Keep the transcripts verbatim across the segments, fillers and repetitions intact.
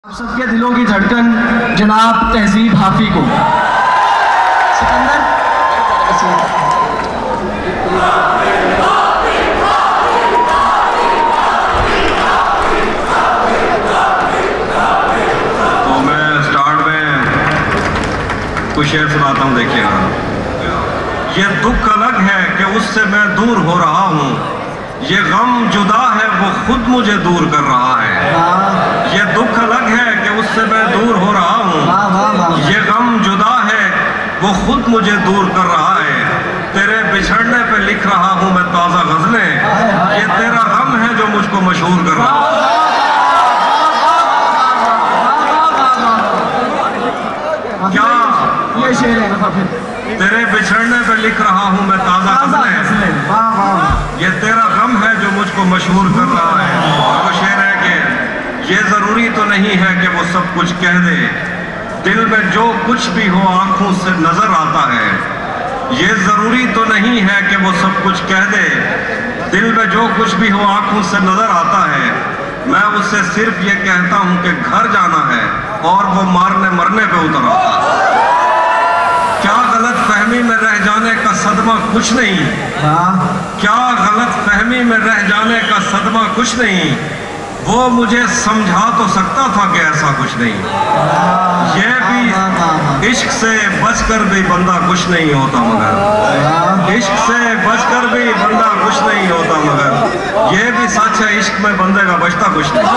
आप सबके दिलों की धड़कन जनाब तहजीब हाफी को सिकंदर तो मैं स्टार्ट में कुछ शेर सुनाता हूँ। देखिएगा, ये दुख अलग है कि उससे मैं दूर हो रहा हूँ, ये गम जुदा है वो खुद मुझे दूर कर रहा है। ये दुख अलग है कि उससे मैं दूर हो रहा हूँ, ये गम जुदा है वो खुद मुझे दूर कर रहा है। तेरे बिछड़ने पे लिख रहा हूँ मैं ताज़ा गज़लें, ये तेरा गम है जो मुझको मशहूर कर रहा है। क्या ये शेर है? तेरे बिछड़ने पे लिख रहा हूँ मैं ताज़ा गज़लें, ये तेरा गम है जो मुझको मशहूर कर रहा है। और वो शेर है कि ये ज़रूरी तो नहीं है कि वो सब कुछ कह दे, दिल में जो कुछ भी हो आंखों से नज़र आता है। ये ज़रूरी तो नहीं है कि वो सब कुछ कह दे, दिल में जो कुछ भी हो आंखों से नज़र आता है। मैं उससे सिर्फ ये कहता हूँ कि घर जाना है और वो मारने मरने पे उतर आता है। क्या गलत फहमी में रह जाने का सदमा कुछ नहीं, क्या गलत फहमी में रह जाने का सदमा कुछ नहीं, वो मुझे समझा तो सकता था कि ऐसा कुछ नहीं। ये भी इश्क से बचकर भी बंदा कुछ नहीं होता, मगर इश्क से बचकर भी बंदा कुछ नहीं होता, मगर ये भी सच है इश्क में बंदे का बचता कुछ नहीं।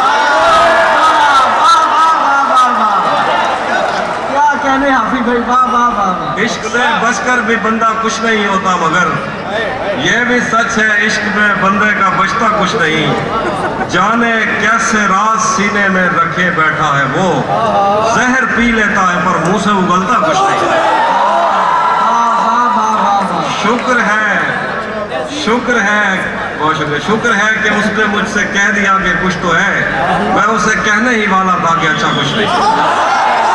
हाफी भाई वाह वाह वाह। इश्क से बचकर भी बंदा कुछ नहीं होता, मगर ये भी सच है इश्क में बंदे का बचता कुछ नहीं। जाने कैसे राज सीने में रखे बैठा है वो, जहर पी लेता है पर मुंह से उगलता कुछ नहीं। शुक्र है शुक्र है बहुत शुक्र शुक्र है कि उसने मुझसे कह दिया कि कुछ तो है, मैं उसे कहने ही वाला था कि अच्छा कुछ नहीं।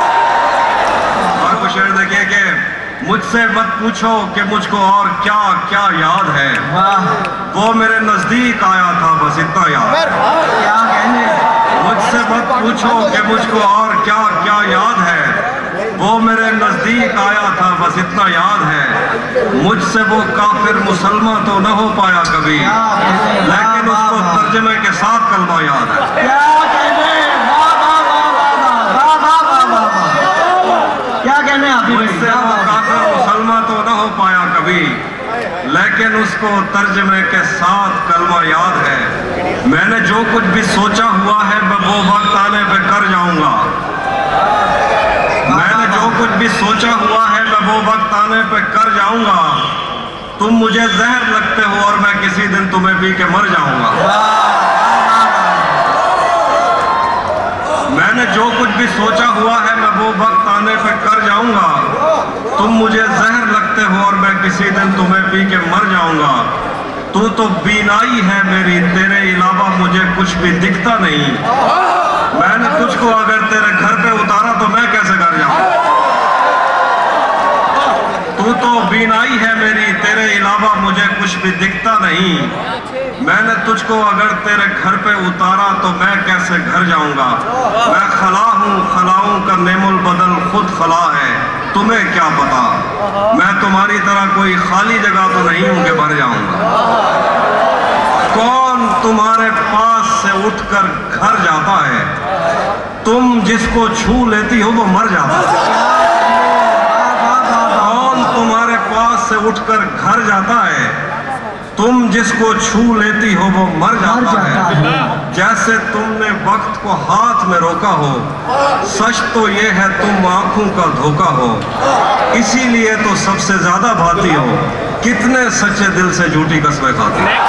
शेर देखिए कि मुझसे मत पूछो कि मुझको और क्या क्या याद है, वो मेरे नजदीक आया था बस इतना याद। क्या कहने? मुझसे मत पूछो कि मुझको और क्या क्या याद है, वो मेरे नजदीक आया था बस इतना याद है। मुझसे वो काफिर मुसलमान तो न हो पाया कभी, लेकिन उसको तर्जमे के साथ कलमा याद है। मुझसे वो काफिर मुसलमान तो न हो पाया कभी, लेकिन उसको तर्जमे के साथ कलमा याद है। मैंने जो कुछ भी सोचा हुआ है मैं वो वक्त आने पे कर जाऊंगा, मैंने जो कुछ भी सोचा हुआ है मैं वो वक्त आने पे कर जाऊंगा। तुम मुझे जहर लगते हो और मैं किसी दिन तुम्हें पी के मर जाऊंगा। मैंने जो कुछ भी सोचा हुआ है मैं वो वक्त आने पे कर जाऊंगा। तुम मुझे जहर लगते हो और मैं किसी दिन तुम्हें पी के मर जाऊंगा। तू तो बीनाई है मेरी, तेरे अलावा मुझे कुछ भी दिखता नहीं। मैंने तुझको अगर तेरे घर पे उतारा तो मैं कैसे घर जाऊं। तू तो बीनाई है मेरी, तेरे अलावा मुझे कुछ भी दिखता नहीं। मैंने तुझको अगर तेरे घर पे उतारा तो मैं कैसे घर जाऊंगा। मैं खला हूँ, खलाऊं का नेमुल बदल खुद खला है, तुम्हें क्या पता। मैं तुम्हारी तरह कोई खाली जगह तो नहीं हूं कि भर जाऊंगा। कौन तुम्हारे पास से उठकर घर जाता है, तुम जिसको छू लेती हो वो मर जाता है। कौन तुम्हारे पास से उठकर घर जाता है, तुम जिसको छू लेती हो वो मर जाता, मर जाता है।, है जैसे तुमने वक्त को हाथ में रोका हो, सच तो ये है तुम आंखों का धोखा हो। इसीलिए तो सबसे ज्यादा भाती हो, कितने सच्चे दिल से झूठी कसमें खाती हो।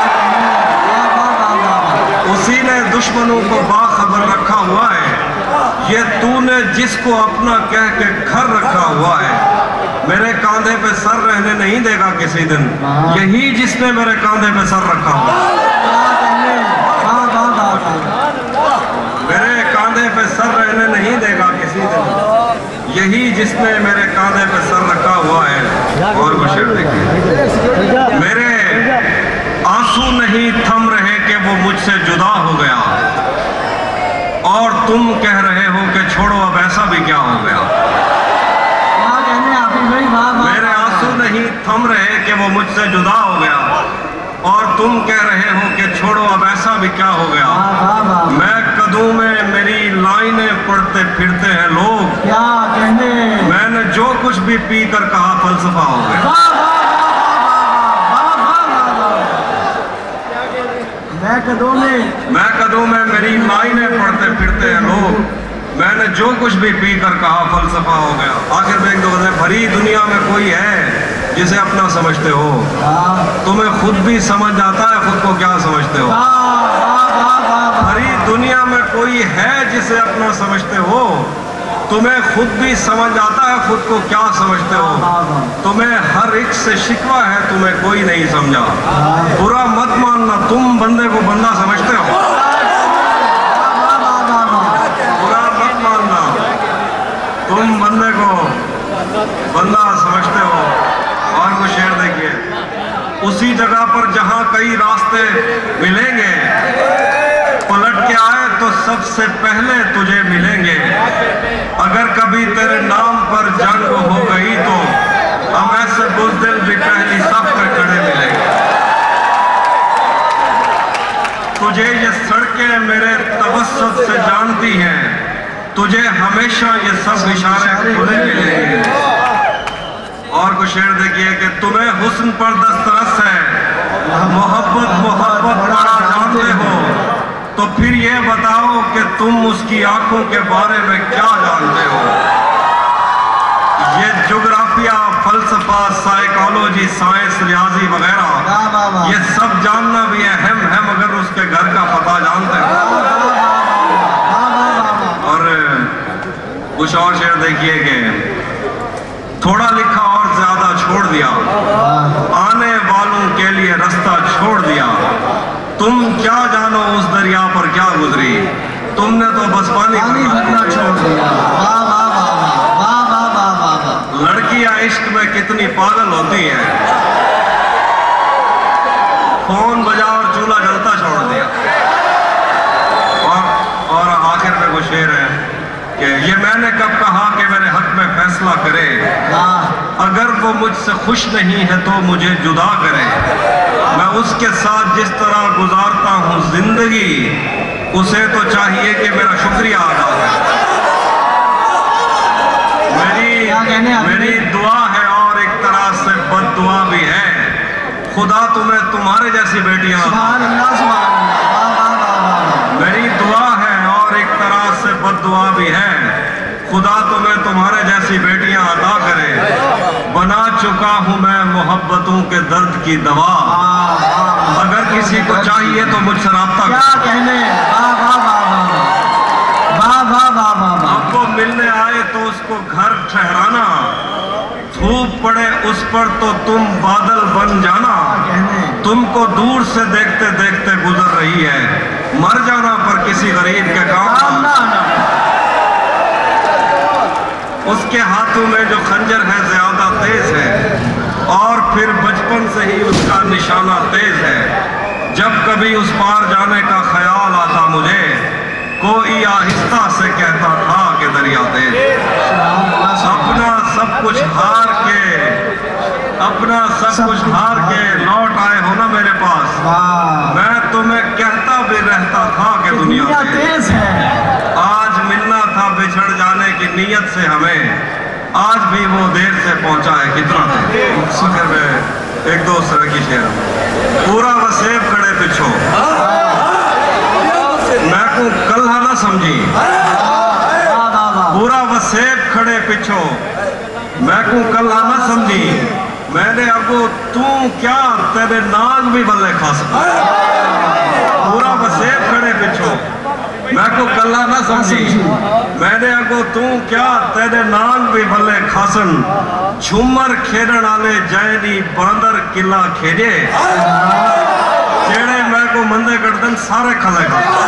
उसी ने दुश्मनों को बाखबर रखा हुआ है, ये तूने जिसको अपना कह के घर रखा हुआ है। मेरे कांधे पे सर रहने नहीं देगा किसी दिन, यही जिसने मेरे कांधे पे सर रखा हुआ। मेरे कांधे पे सर रहने नहीं देगा किसी दिन, यही जिसने मेरे कांधे पे सर रखा हुआ है। और वो शेर देखिए, मेरे आंसू नहीं थम रहे कि वो मुझसे जुदा हो गया, और तुम कह रहे हो कि छोड़ो अब ऐसा भी क्या हो गया। क्या कहने हाफिज भाई, वाह वाह। मेरे आंसू नहीं थम रहे कि वो मुझसे जुदा हो गया, और तुम कह रहे हो कि छोड़ो अब ऐसा भी क्या हो गया। वाह वाह वाह। मैं कदूं में मेरी लाइनें पढ़ते फिरते हैं लोग, क्या कहने। मैंने जो कुछ भी पी कर कहा फलसफा हो गया। वाह वाह वाह वाह वाह वाह वाह। मैं कदों में मैं कदूं में मेरी लाइनें पढ़ते फिरते हैं लोग, मैंने जो कुछ भी पी कर कहा फलसफा हो गया। आखिर में एक दो गज़लें, भरी दुनिया में कोई है जिसे अपना समझते हो, तुम्हें खुद भी समझ आता है खुद को क्या समझते हो। भरी दुनिया में कोई है जिसे अपना समझते हो, तुम्हें खुद भी समझ आता है खुद को क्या समझते हो। तुम्हें हर एक से शिकवा है, तुम्हें कोई नहीं समझा। बुरा मत मानना, तुम बंदे को बंदा समझते हो। बुरा मत मानना, तुम बंदे को बंदा समझते हो। और कुछ शेर देखिए, उसी जगह पर जहां कई रास्ते मिलेंगे, पलट के आए तो सबसे पहले तुझे मिलेंगे। अगर कभी तेरे नाम पर जंग हो गई तो हम ऐसे बुज़दिल भी पहली सफ पे खड़े मिलेंगे। तुझे ये सड़कें मेरे तवस्सुत से जानती हैं, तुझे हमेशा ये सब इशारे खुले मिलेंगे। और कुछ शेर देखिए कि तुम्हें हुस्न पर दस्तरस है, मोहब्बत मोहब्बत बड़ा जानते हो, तो फिर ये बताओ कि तुम उसकी आंखों के बारे में क्या जानते हो। ये ज्योग्राफिया, फलसफा, साइकोलॉजी, साइंस, रियाजी वगैरह, ये सब जानना भी अहम है, मगर उसके घर का पता जानते हो। और कुछ और शेर देखिए कि थोड़ा लिखा और ज्यादा छोड़ दिया, आने वालों के लिए रास्ता छोड़ दिया। तुम क्या जानो उस दरिया पर क्या गुजरी, तुमने तो बस पानी भरना छोड़ दिया। लड़कियां इश्क में कितनी पागल होती हैं, फोन बजा और चूल्हा जलता छोड़ दिया। और और आखिर में वो शेर है कि ये मैंने कब कहा कि मेरे हक में फैसला करे, अगर वो मुझसे खुश नहीं है तो मुझे जुदा करे। मैं उसके साथ जिस तरह गुजारता हूँ जिंदगी, उसे तो चाहिए कि मेरा शुक्रिया अदा करे। मेरी मेरी दुआ है और एक तरह से बद्दुआ भी है, खुदा तुम्हें तुम्हारे जैसी बेटियां। मेरी दुआ है और एक तरह से बद्दुआ भी है, खुदा तुम्हें तुम्हारे जैसी बेटियां अदा करे। बना चुका हूं मैं मोहब्बतों के दर्द की दवा, अगर किसी को चाहिए तो मुझसे राब्ता क्या कहने। आपको मिलने आए तो उसको घर ठहराना, धूप पड़े उस पर तो तुम बादल बन जाना। तुमको दूर से देखते देखते गुजर रही है, मर जाना पर किसी गरीब के काम ना। उसके हाथों में जो खंजर है ज्यादा तेज है, और फिर बचपन से ही उसका निशाना तेज है। जब कभी उस पार जाने का ख्याल आता मुझे, कोई आहिस्ता से कहता था कि दरिया तेज। अपना सब कुछ हार के अपना सब कुछ हार के लौट आए हो ना मेरे पास, मैं तुम्हें कहता भी रहता था कि दुनिया तेज है। आज मिलना था बिछड़ जाने की नीयत से हमें, आज भी वो देर से पहुंचा है कितना तेज। आखिर में एक दो तरह की शेर, पूरा वसेब खड़े पिछो मैं को कल्हा ना समझी, पूरा वसेब खड़े पिछो मैं को कल्हा ना समझी। मैंने अगो तू क्या तेरे नाग भी बल्ले खा सकता, पूरा वसेब खड़े पिछो मैं को कल्हा ना समझी। मैंने अगो तू क्या तेरे नाग भी बल्ले खासन, झूमर खेडण आले जैनी बांदर किला खेजे, जेड़े मैं को मंदे कटदन सारे खले खा।